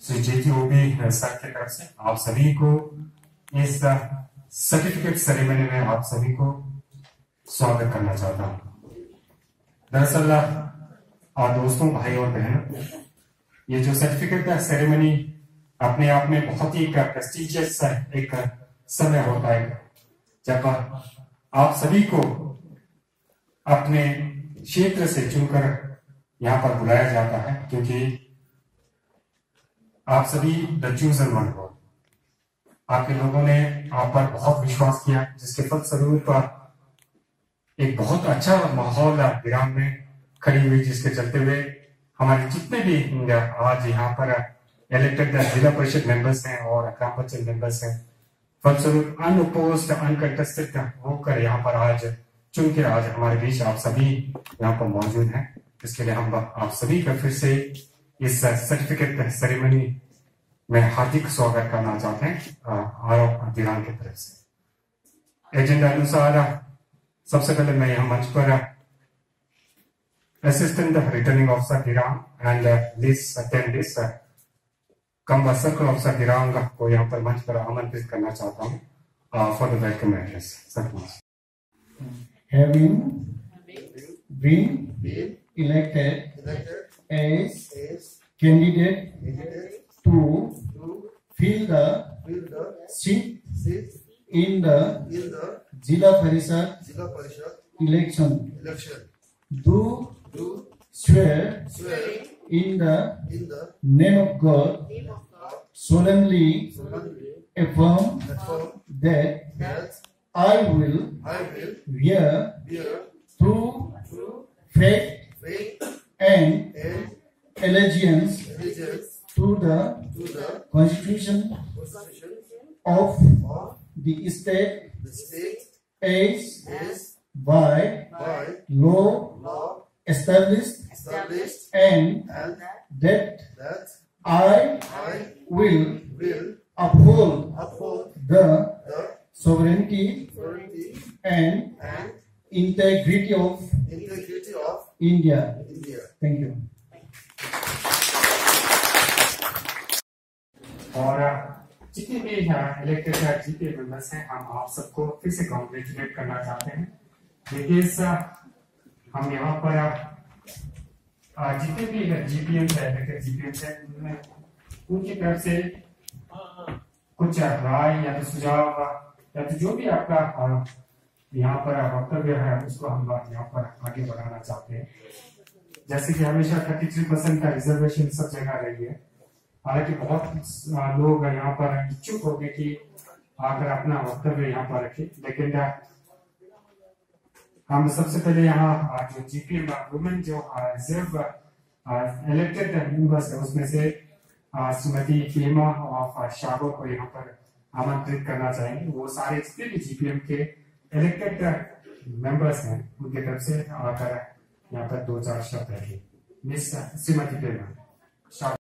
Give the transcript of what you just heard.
Shri JTOB sir की तरफ से आप सभी को इस सर्टिफिकेट सेरेमनी में आप सभी को स्वागत करना चाहता हूँ। दरअसल दोस्तों, भाई और बहनों, ये जो सर्टिफिकेट सेरेमनी अपने आप में बहुत ही प्रेस्टिजियस एक समय होता है जब आप सभी को अपने क्षेत्र से चुनकर यहाँ पर बुलाया जाता है, क्योंकि आप सभी द चूजन वन हो। आपके लोगों ने आप पर बहुत विश्वास किया, जिसके फलस्वरूप एक बहुत अच्छा माहौल ग्राम में खड़ी हुई, जिसके चलते हुए हमारे जितने भी आज यहाँ पर इलेक्टेड जिला परिषद मेंबर्स हैं और ग्राम पंचायत मेंबर्स हैं, फलस्वरूप अनअपोज्ड अनकंटेस्टेड होकर यहाँ पर आज चुन के आज हमारे बीच आप सभी यहाँ पर मौजूद हैं। इसके लिए हम आप सभी का फिर से इस सर्टिफिकेट सेरेमनी में हार्दिक स्वागत करना चाहते हैं आरोप दिरांग की तरफ से। एजेंडा अनुसार सबसे पहले मैं यहाँ मंच पर assistant returning officer Dirang and लिस्ट अटेंडिस कम्बा सर्कल ऑफिसर दिरांग को यहाँ पर मंच पर आमंत्रित करना चाहता हूँ for the welcome address. Having been elected as candidate to fill the seat in the Jila Parishad election, do swear in the name of God, solemnly affirm that I will bear true faith and allegiance to the Constitution of the state as by law established, and that I will uphold the sovereignty and integrity of India. Thank you. और जितने भी elected GPA members हैं, हम आप सबको फिर से congratulate करना चाहते हैं। बिकॉज हम यहाँ पर जितने भी जीपीएम है, इलेक्टेड जीपीएम है, उनमें उनकी तरफ से कुछ राय या तो सुझाव या तो जो भी आपका यहाँ पर वक्तव्य है, उसको हम यहाँ पर आगे बढ़ाना चाहते हैं। जैसे कि हमेशा 33% का रिजर्वेशन सब जगह रही है, हालांकि बहुत लोग यहाँ पर इच्छुक हो गए कि आकर अपना वक्तव्य यहाँ पर रखे, लेकिन हम सबसे पहले यहाँ जो जीपीएम वुमेन जो रिजर्व इलेक्टेड मेंबर्स है, उसमें से श्रीमती फीमा ऑफ शाबो को यहाँ पर आमंत्रित करना चाहेंगे। वो सारे जितने भी जीपीएम के इलेक्टेड मेंबर्स हैं, उनकी तरफ से आकर यहाँ पर 2-4 शब्द रखें। मिस श्रीमती फीमा शाबो।